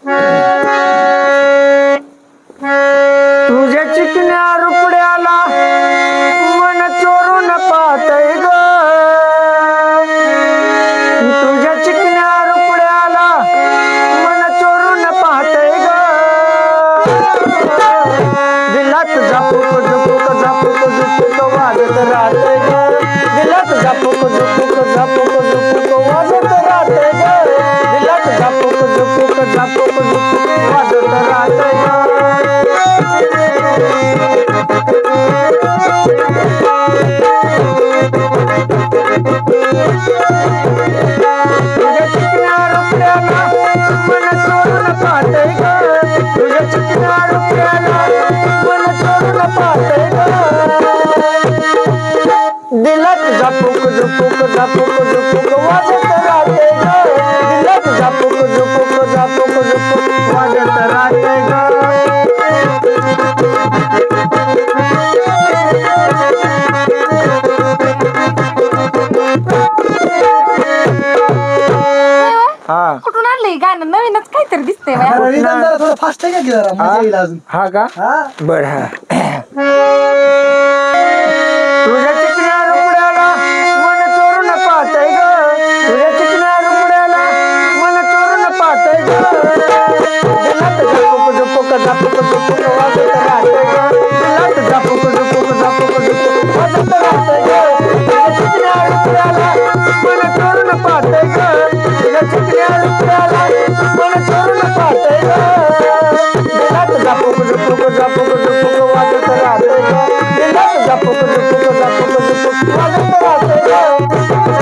तुझ्या चिकन्या रुपड्याला मन चोरून पाहतय ग, तुझ्या चिकन्या रुपड्याला मन चोरून पाहतय ग, दिलात झापूक झुपूक झापूक झुपूक वाजत राहतय ग, दिलात झापूक झुपूक झापूक झुपूक वाजत राहतय ग, दिलात झापूक झुपूक झापूक झुपूक वाजत राहतय ग. तुझ्या चिकन्या रुपड्याला मन चोरून पाहतय ग, तुझ्या चिकन्या रुपड्याला मन चोरून पाहतय ग, दिलात झापूक झुपूक झापूक झुपूक वाजत राहतय ग, दिलात झापूक झुपूक झापूक झुपूक वाजत राहतय ग. हा कुठून आणलंय गाणं? नवीनच काहीतरी दिसतंय बाया. थोडं फास्ट आहे का की जरा मजा येईल अजून. हा का बर हा. तुझ्या चिकन्या रुपड्याला मन चोरून पाहतय ग, तुझ्या चिकन्या रुपड्याला मन चोरून पाहतय ग, दिलात झापूक झुपूक झापूक झुपूक वाजत राहतय ग, दिलात झापूक झुपूक झापूक झुपूक वाजत राहतय ग, तुझ्या चिकन्या रुपड्याला मन चोरून पाहतय ग, तुझ्या चिकन्या रुपड्याला मन चोरून पाहतय ग, दिलात झापूक झुपूक झापूक झुपूक वाजत राहतय ग, दिलात झापूक झुपूक झापूक झुपूक वाजत राहतय ग.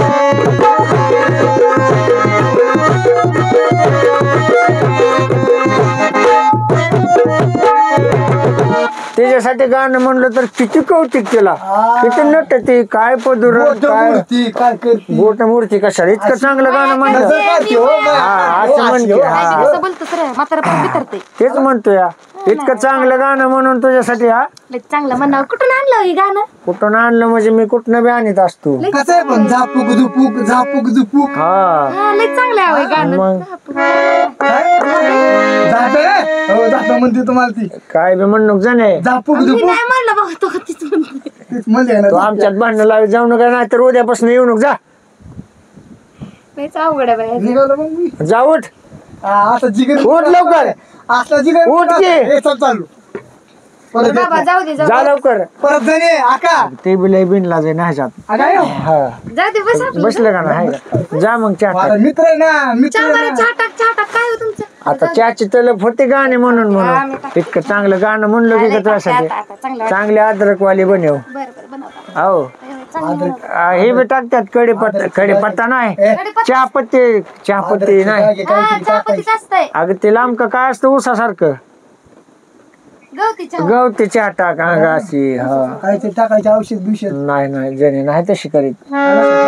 त्याच्यासाठी गाणं म्हणलं तर किती कौतिक केला, किती नट ती काय पदुर काय काय करते बोट मूर्ती कशाला इतकं चांगलं गाणं म्हणलं. हा असं म्हणते हा कसं बोलतोस रे? म्हातारा पण बिथरते. तेच म्हणतो या, इतकं चांगलं गाणं म्हणून तुझ्यासाठी हा लय चांगलं म्हणावं. कुठून आणलं हे गाणं? कुठून आणलं म्हणजे मी कुठनं बी आणत असतो. कसं आहे पण झापूक झुपूक झापूक झुपूक हा लय चांगलं आहे हे गाणं. मग जातं म्हणते तुम्हाला ती काय बी म्हणू जाणे, झापूक मी झुपूक नाही म्हणलं बघ, तो तीच म्हणते. तीच म्हणले तू ना. आमच्यात भांडणं लावत जाऊ नका, नाही तर उद्यापासून येऊ नको. जा लयच अवघड आहे बाया. निघालो मग मी. जा उठ आता जिगर उठ लवकर. असला जिगर उठ की. हे चल चालू परत बाबा जाऊ दे जाऊ जा दे. लवकर. परत जाणे आका ते बी लय बिनला जाई नाही जात. आका येऊ. हा जाऊ दे बस आपलं. बसलं का ना हाय का? जा मग चहा माझा टाक. मित्र आहे ना मित्र चहा आहे बरं, ना. चहा टाक काय हो तुमचं? आता चहाची तलप होते गाणे म्हणून म्हणून इतकं चांगलं गाणं म्हणलं की का तुझ्यासाठी चांगलं चांगले अद्रकवाली बनव. बरं बरं बनवता. हो चांगलं बनवता. हे बी टाकतात कढीपत्ता नाही, चहापत्ती नाही. हा, चहापत्ती जास्त आहे. अगं ते लांब का काय असतं उसासारखं गवती चहा. गवती चहा टाक अंगाशी. हा काय ते टाकायचे औषध बिषध नाही नाही जणी नाही तशी करीत.